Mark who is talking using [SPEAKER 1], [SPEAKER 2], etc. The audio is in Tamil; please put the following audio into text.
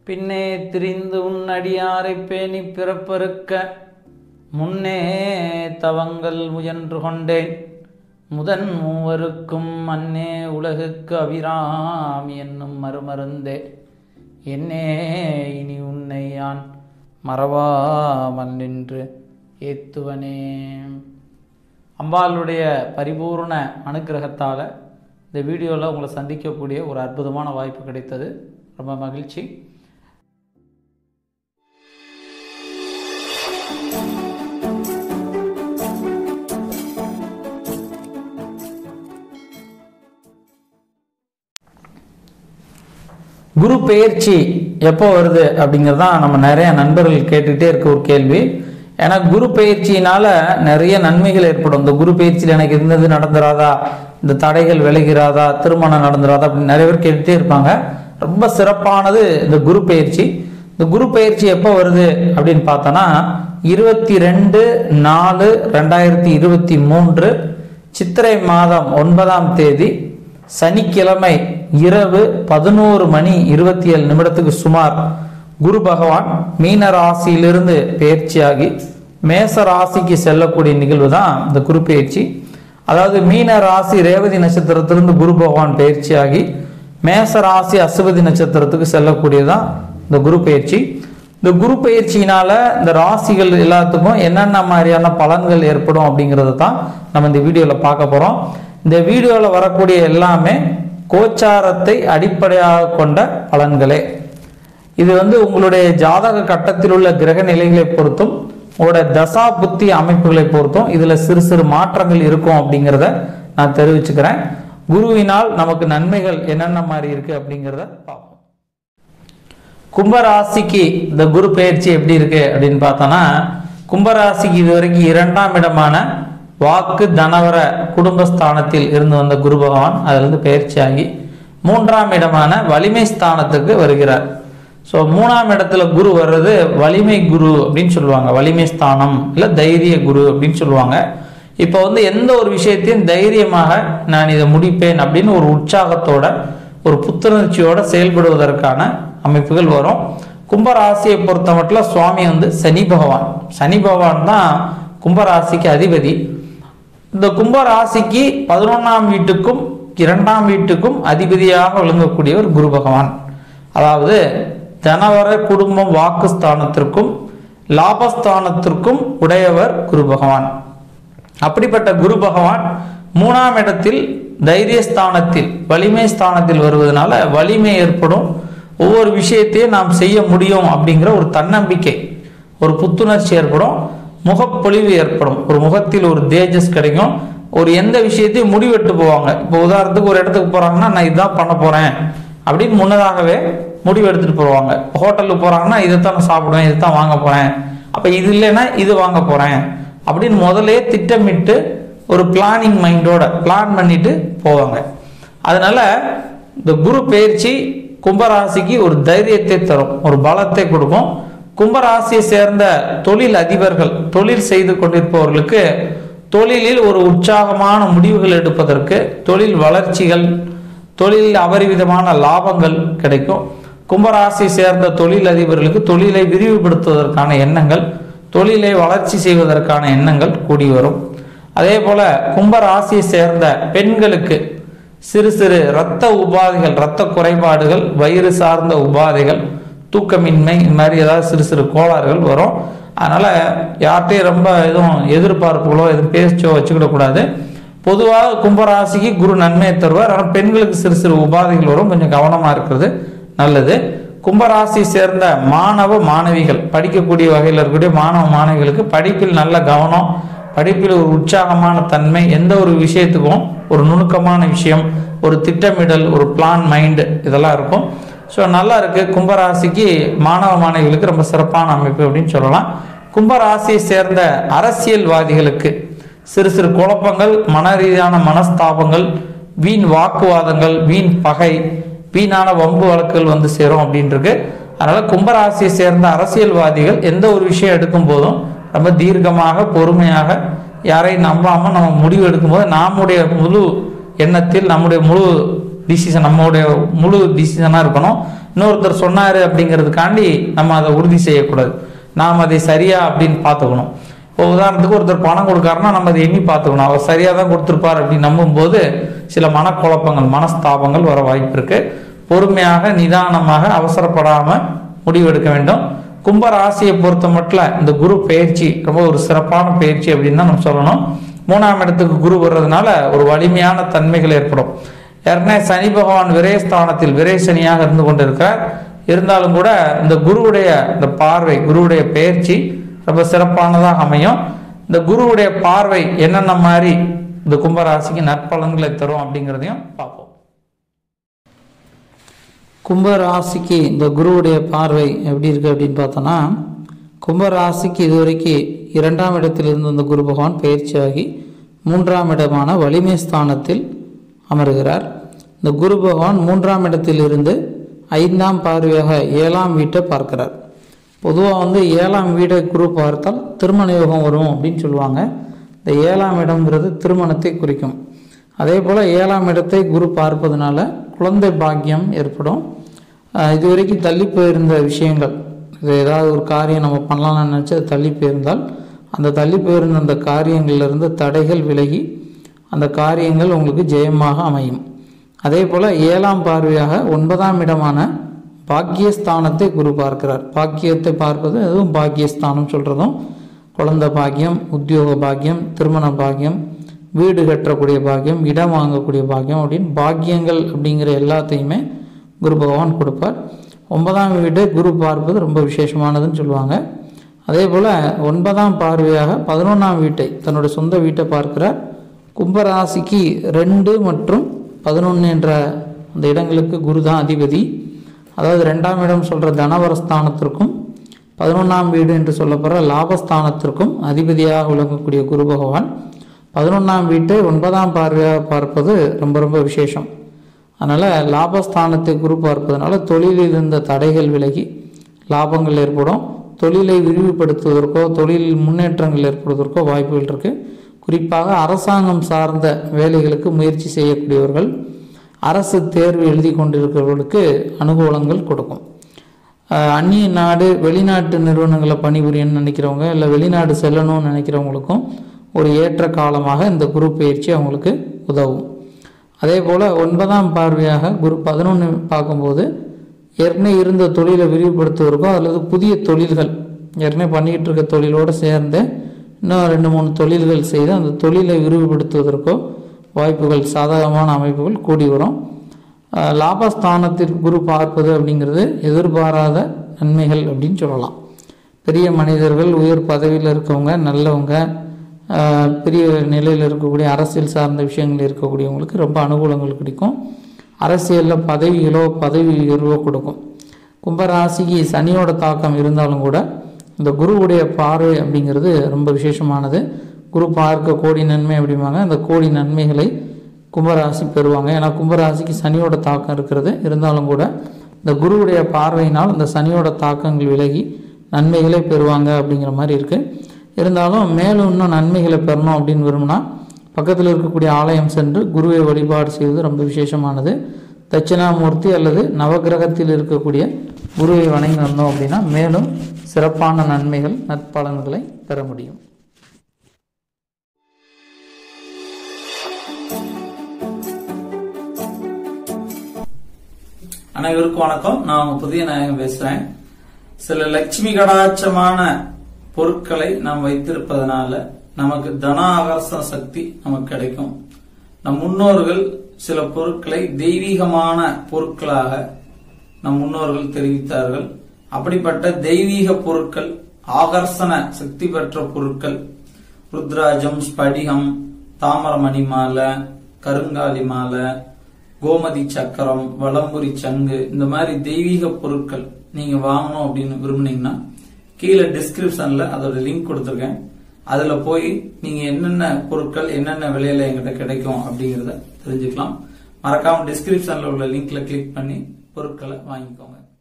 [SPEAKER 1] பின்னே திரிந்து உன் அடியாரை பேணி பிறப்பறுக்க முன்னே தவங்கள் முயன்று கொண்டேன். முதன் மூவருக்கும் அன்னே உலகுக்கு அபிராமி என்னும் மறுமருந்தே. என்னே இனி உன்னை யான் மறவாமல் நின்று ஏத்துவனே. அம்பாளுடைய பரிபூர்ண அனுக்கிரகத்தால் இந்த வீடியோவில் உங்களை சந்திக்கக்கூடிய ஒரு அற்புதமான வாய்ப்பு கிடைத்தது. ரொம்ப மகிழ்ச்சி. குரு பெயர்ச்சி எப்போ வருது அப்படிங்கிறதான் நம்ம நிறைய நண்பர்கள் கேட்டுகிட்டே இருக்க ஒரு கேள்வி. ஏன்னா குரு பயிற்சியினால நிறைய நன்மைகள் ஏற்படும். இந்த குரு பயிற்சியில் எனக்கு இருந்தது நடந்துராதா, இந்த தடைகள் விலகிறாதா, திருமணம் நடந்துராதா அப்படின்னு நிறைய பேர் கேட்டுகிட்டே இருப்பாங்க. ரொம்ப சிறப்பானது இந்த குரு பயிற்சி. இந்த குரு பயிற்சி எப்போ வருது அப்படின்னு பார்த்தோன்னா 22/4/2023 சித்திரை மாதம் 9ஆம் தேதி சனிக்கிழமை இரவு 11:27 சுமார் குரு பகவான் மீன ராசியிலிருந்து பயிற்சியாகி மேச ராசிக்கு செல்லக்கூடிய நிகழ்வு தான் இந்த குரு பயிற்சி. அதாவது மீன ராசி ரேவதி நட்சத்திரத்திலிருந்து குரு பகவான் பயிற்சியாகி மேச ராசி அசுவதி நட்சத்திரத்துக்கு செல்லக்கூடியதான் இந்த குரு பயிற்சி. இந்த குரு பயிற்சியினால இந்த ராசிகள் எல்லாத்துக்கும் என்னென்ன மாதிரியான பலன்கள் ஏற்படும் அப்படிங்கிறத தான் நம்ம இந்த வீடியோவில் பார்க்க போகிறோம். இந்த வீடியோவில் வரக்கூடிய எல்லாமே கோச்சாரத்தை அடிப்படையாக கொண்ட பலன்களே. இது உங்களுடைய ஜாதக கட்டத்தில் உள்ள கிரக நிலைகளை பொறுத்தும் உங்களுடைய தசா புத்தி அமைப்புகளை பொறுத்தும் இதில் சிறு சிறு மாற்றங்கள் இருக்கும் அப்படிங்கிறத நான் தெரிவிச்சுக்கிறேன். குருவினால் நமக்கு நன்மைகள் என்னென்ன மாதிரி இருக்கு அப்படிங்கிறத பார்ப்போம். கும்பராசிக்கு இந்த குரு பயிற்சி எப்படி இருக்கு அப்படின்னு பார்த்தோன்னா, கும்பராசிக்கு இதுவரைக்கும் 2ஆம் இடமான வாக்கு தனவர குடும்பஸ்தானத்தில் இருந்து வந்த குரு பகவான் அதிலிருந்து பயிற்சியாகி 3ஆம் இடமான வலிமை ஸ்தானத்துக்கு வருகிறார். ஸோ 3ஆம் இடத்துல குரு வர்றது வலிமை குரு அப்படின்னு சொல்லுவாங்க. வலிமை ஸ்தானம் இல்லை தைரிய குரு அப்படின்னு சொல்லுவாங்க. இப்போ எந்த ஒரு விஷயத்தையும் தைரியமாக நான் இதை முடிப்பேன் அப்படின்னு ஒரு உற்சாகத்தோட ஒரு புத்துணர்ச்சியோட செயல்படுவதற்கான அமைப்புகள் வரும். கும்பராசியை பொறுத்த மட்டும் சுவாமி சனி பகவான். சனி பகவான் தான் கும்பராசிக்கு அதிபதி. இந்த கும்பராசிக்கு 11ஆம் வீட்டுக்கும் 2ஆம் வீட்டுக்கும் அதிபதியாக விளங்கக்கூடியவர் குரு பகவான். அதாவது தனவர குடும்பம் வாக்குஸ்தானத்திற்கும் லாபஸ்தானத்திற்கும் உடையவர் குரு பகவான். அப்படிப்பட்ட குரு பகவான் 3ஆம் இடத்தில் தைரியஸ்தானத்தில் வலிமை ஸ்தானத்தில் வருவதனால வலிமை ஏற்படும். ஒவ்வொரு விஷயத்தையும் நாம் செய்ய முடியும் அப்படிங்கிற ஒரு தன்னம்பிக்கை, ஒரு புத்துணர்ச்சி ஏற்படும், முகப்பொழிவு ஏற்படும், ஒரு முகத்தில் ஒரு தேஜஸ் கிடைக்கும். ஒரு எந்த விஷயத்தையும் முடிவெட்டு போவாங்க. இப்போ உதாரணத்துக்கு ஒரு இடத்துக்கு போறாங்கன்னா நான் இதுதான் பண்ண போறேன் அப்படின்னு முன்னதாகவே முடிவு எடுத்துட்டு போவாங்க. ஹோட்டலுக்கு போறாங்கன்னா இதைத்தான் நான் சாப்பிடுவேன், இதைத்தான் வாங்க போறேன், அப்ப இது இல்லைன்னா இது வாங்க போறேன் அப்படின்னு முதலே திட்டமிட்டு ஒரு பிளானிங் மைண்டோட பிளான் பண்ணிட்டு போவாங்க. அதனால இந்த குரு பயிற்சி கும்பராசிக்கு ஒரு தைரியத்தை தரும், ஒரு பலத்தை கொடுக்கும். கும்பராசியை சேர்ந்த தொழில் அதிபர்கள், தொழில் செய்து கொண்டிருப்பவர்களுக்கு தொழிலில் ஒரு உற்சாகமான முடிவுகள் எடுப்பதற்கு, தொழில் வளர்ச்சிகள், தொழில் அபரிவிதமான லாபங்கள் கிடைக்கும். கும்பராசியை சேர்ந்த தொழில் அதிபர்களுக்கு தொழிலை விரிவுபடுத்துவதற்கான எண்ணங்கள், தொழிலை வளர்ச்சி செய்வதற்கான எண்ணங்கள் கூடி வரும். அதே போல கும்பராசியை சேர்ந்த பெண்களுக்கு சிறு சிறு இரத்த உபாதைகள், இரத்த குறைபாடுகள், வயிறு சார்ந்த உபாதைகள், தூக்கமின்மை, இந்த மாதிரி ஏதாவது சிறு சிறு கோளாறுகள் வரும். அதனால யார்கிட்டையும் ரொம்ப எதுவும் எதிர்பார்ப்புகளோ எதுவும் பேச்சோ வச்சுக்கிடக்கூடாது. பொதுவாக கும்பராசிக்கு குரு நன்மையை தருவார். ஆனால் பெண்களுக்கு சிறு சிறு உபாதைகள் வரும், கொஞ்சம் கவனமாக இருக்கிறது நல்லது. கும்பராசி சேர்ந்த மாணவ மாணவிகள், படிக்கக்கூடிய வகையில் இருக்கக்கூடிய மாணவ மாணவிகளுக்கு படிப்பில் நல்ல கவனம், படிப்பில் ஒரு உற்சாகமான தன்மை, எந்த ஒரு விஷயத்துக்கும் ஒரு நுணுக்கமான விஷயம், ஒரு திட்டமிடல், ஒரு பிளான் மைண்டு இதெல்லாம் இருக்கும். ஸோ நல்லா இருக்கு. கும்பராசிக்கு மாணவ மாணவிகளுக்கு ரொம்ப சிறப்பான அமைப்பு அப்படின்னு சொல்லலாம். கும்பராசியை சேர்ந்த அரசியல்வாதிகளுக்கு சிறு சிறு குழப்பங்கள், மன ரீதியான மனஸ்தாபங்கள், வீண் வாக்குவாதங்கள், வீண் பகை, வீணான வம்பு வழக்குகள் சேரும் அப்படின்றது. அதனால கும்பராசியை சேர்ந்த அரசியல்வாதிகள் எந்த ஒரு விஷயம் எடுக்கும் போதும் ரொம்ப தீர்க்கமாக பொறுமையாக யாரையும் நம்பாம நம்ம முடிவு எடுக்கும்போது நம்முடைய முழு எண்ணத்தில் நம்முடைய முழு டிசிஷன், நம்முடைய முழு டிசிஷனாக இருக்கணும். இன்னொருத்தர் சொன்னாரு அப்படிங்கிறதுக்காண்டி நம்ம அதை உறுதி செய்யக்கூடாது. நாம் அதை சரியா அப்படின்னு பார்த்துக்கணும். இப்போ உதாரணத்துக்கு ஒருத்தர் பணம் கொடுக்காருன்னா நம்ம அதை எண்ணி பார்த்துக்கணும். அவர் சரியாக தான் கொடுத்துருப்பார் அப்படின்னு நம்பும்போது சில மனக்குழப்பங்கள், மனஸ்தாபங்கள் வர வாய்ப்பு இருக்கு. பொறுமையாக, நிதானமாக, அவசரப்படாம முடிவெடுக்க வேண்டும். கும்ப ராசியை பொறுத்த மட்டும் இந்த குரு பயிற்சி ரொம்ப ஒரு சிறப்பான பயிற்சி அப்படின்னு தான் நம்ம சொல்லணும். 3ஆம் இடத்துக்கு குரு வர்றதுனால ஒரு வலிமையான தன்மைகள் ஏற்படும். ஏற்கனவே சனி பகவான் விரயஸ்தானத்தில் விரை சனியாக இருந்து கொண்டிருக்கிறார். இருந்தாலும் கூட இந்த குருவுடைய இந்த பார்வை, குருவுடைய பயிற்சி ரொம்ப சிறப்பானதாக அமையும். இந்த குருவுடைய பார்வை என்னென்ன மாதிரி இந்த கும்பராசிக்கு நற்பலன்களை தரும் அப்படிங்கிறதையும் பார்ப்போம். கும்பராசிக்கு இந்த குருவுடைய பார்வை எப்படி இருக்கு அப்படின்னு பார்த்தோன்னா, கும்பராசிக்கு இதுவரைக்கும் 2ஆம் இடத்தில் இருந்து இந்த குரு பகவான் பயிற்சியாகி 3ஆம் இடமான வலிமை ஸ்தானத்தில் அமர்கிறார். இந்த குரு பகவான் 3ஆம் இடத்தில் இருந்து 5ஆம் பார்வையாக 7ஆம் வீட்டை பார்க்கிறார். பொதுவாக 7ஆம் வீடை குரு பார்த்தால் திருமண யோகம் வரும் அப்படின்னு சொல்லுவாங்க. இந்த 7ஆம் இடம்ங்கிறது திருமணத்தை குறிக்கும். அதே போல் 7ஆம் இடத்தை குரு பார்ப்பதனால குழந்தை பாக்கியம் ஏற்படும். இதுவரைக்கும் தள்ளி போயிருந்த விஷயங்கள், இது ஏதாவது ஒரு காரியம் நம்ம பண்ணலாம்னு நினச்சி அது தள்ளி போயிருந்தால் அந்த தள்ளி போயிருந்த அந்த காரியங்கள்லேருந்து தடைகள் விலகி அந்த காரியங்கள் உங்களுக்கு ஜெயமாக அமையும். அதே போல் 7ஆம் பார்வையாக 9ஆம் இடமான பாக்கியஸ்தானத்தை குரு பார்க்கிறார். பாக்கியத்தை பார்ப்பது அதுவும் பாக்கியஸ்தானம் சொல்கிறதும் குழந்தை பாக்கியம், உத்தியோக பாக்கியம், திருமண பாக்கியம், வீடு கட்டக்கூடிய பாக்கியம், இடம் வாங்கக்கூடிய பாக்கியம் அப்படின்னு பாக்கியங்கள் அப்படிங்கிற எல்லாத்தையுமே குரு பகவான் கொடுப்பார். 9ஆம் வீட்டை குரு பார்ப்பது ரொம்ப விசேஷமானதுன்னு சொல்லுவாங்க. அதே போல் 9ஆம் பார்வையாக 11ஆம் வீட்டை, தன்னுடைய சொந்த வீட்டை பார்க்கிறார். கும்பராசிக்கு 2 மற்றும் 11 என்ற அந்த இடங்களுக்கு குரு தான் அதிபதி. அதாவது 2ஆம் இடம் சொல்கிற தனவரஸ்தானத்திற்கும் 11ஆம் வீடு என்று சொல்லப்படுற லாபஸ்தானத்திற்கும் அதிபதியாக விளங்கக்கூடிய குரு பகவான் 11ஆம் வீட்டை 9ஆம் பார்வையாக பார்ப்பது ரொம்ப ரொம்ப விசேஷம். அதனால் லாபஸ்தானத்தை குரு பார்ப்பதனால தொழிலில் இருந்த தடைகள் விலகி லாபங்கள் ஏற்படும். தொழிலை விரிவுபடுத்துவதற்கோ தொழிலில் முன்னேற்றங்கள் ஏற்படுவதற்கோ வாய்ப்புகள் இருக்குது. குறிப்பாக அரசாங்கம் சார்ந்த வேலைகளுக்கு முயற்சி செய்யக்கூடியவர்கள், அரசு தேர்வு எழுதி கொண்டிருக்கிறவர்களுக்கு அனுகூலங்கள் கொடுக்கும். அந்நிய நாடு, வெளிநாட்டு நிறுவனங்களை பணிபுரியணும்னு நினைக்கிறவங்க, இல்லை வெளிநாடு செல்லணும்னு நினைக்கிறவங்களுக்கும் ஒரு ஏற்ற காலமாக இந்த குரு பயிற்சி அவங்களுக்கு உதவும். அதே போல் 9ஆம் பார்வையாக குரு 11 பார்க்கும்போது ஏற்கனவே இருந்த தொழிலை விரிவுபடுத்துவதற்கோ அல்லது புதிய தொழில்கள், ஏற்கனவே பண்ணிக்கிட்டு இருக்க தொழிலோடு சேர்ந்து இன்னும் 2-3 தொழில்கள் செய்து அந்த தொழிலை விரிவுபடுத்துவதற்கோ வாய்ப்புகள், சாதகமான அமைப்புகள் கூடி வரும். லாபஸ்தானத்திற்கு குரு பார்ப்பது அப்படிங்கிறது எதிர்பாராத நன்மைகள் அப்படின்னு சொல்லலாம். பெரிய மனிதர்கள், உயர் பதவியில் இருக்கவங்க, நல்லவங்க, பெரிய நிலையில் இருக்கக்கூடிய அரசியல் சார்ந்த விஷயங்கள் இருக்கக்கூடியவங்களுக்கு ரொம்ப அனுகூலங்கள் கிடைக்கும். அரசியலில் பதவிகளோ பதவி உயர்வோ கொடுக்கும். கும்பராசிக்கு சனியோட தாக்கம் இருந்தாலும் கூட இந்த குருவுடைய பார்வை அப்படிங்கிறது ரொம்ப விசேஷமானது. குரு பார்க்க கோடி நன்மை அப்படிம்பாங்க. அந்த கோடி நன்மைகளை கும்பராசி பெறுவாங்க. ஏன்னா கும்பராசிக்கு சனியோட தாக்கம் இருக்கிறது. இருந்தாலும் கூட இந்த குருவுடைய பார்வையினால் இந்த சனியோட தாக்கங்கள் விலகி நன்மைகளை பெறுவாங்க அப்படிங்கிற மாதிரி இருக்குது. இருந்தாலும் மேலும் இன்னும் நன்மைகளை பெறணும் அப்படின்னு விரும்பினா பக்கத்தில் இருக்கக்கூடிய ஆலயம் சென்று குருவை வழிபாடு செய்வது ரொம்ப விசேஷமானது. தட்சிணாமூர்த்தி அல்லது நவகிரகத்தில் இருக்கக்கூடிய குருவை வணங்கி வந்தோம் அப்படின்னா மேலும் சிறப்பான நன்மைகள், நற்பலன்களை பெற முடியும். அனைவருக்கும் வணக்கம். நான் புதிய நாயகம் பேசுறேன். சில லட்சுமி கடாட்சமான பொருட்களை நாம் வைத்திருப்பதனால நமக்கு தன ஆகர்ஷண சக்தி நமக்கு கிடைக்கும். நம் முன்னோர்கள் சில பொருட்களை தெய்வீகமான பொருட்களாக நம் முன்னோர்கள் தெரிவித்தார்கள். அப்படிப்பட்ட தெய்வீக பொருட்கள், ஆகர்ஷண சக்தி பெற்ற பொருட்கள், ருத்ராஜம், ஸ்படிகம், தாமரமணி மாலை, கருங்காலி மாலை, கோமதி சக்கரம், வலம்புரி சங்கு, இந்த மாதிரி தெய்வீக பொருட்கள் நீங்க வாங்கணும் அப்படின்னு விரும்புனீங்கன்னா கீழே டிஸ்கிரிப்ஷன்ல அதோட லிங்க் கொடுத்துருக்கேன். அதுல போய் நீங்க என்னென்ன பொருட்கள் என்னென்ன விலையில எங்கிட்ட கிடைக்கும் அப்படிங்கறத தெரிஞ்சுக்கலாம். மறக்காம டிஸ்கிரிப்ஷன்ல உள்ள லிங்க்ல கிளிக் பண்ணி பொருட்களை வாங்கிக்கோங்க.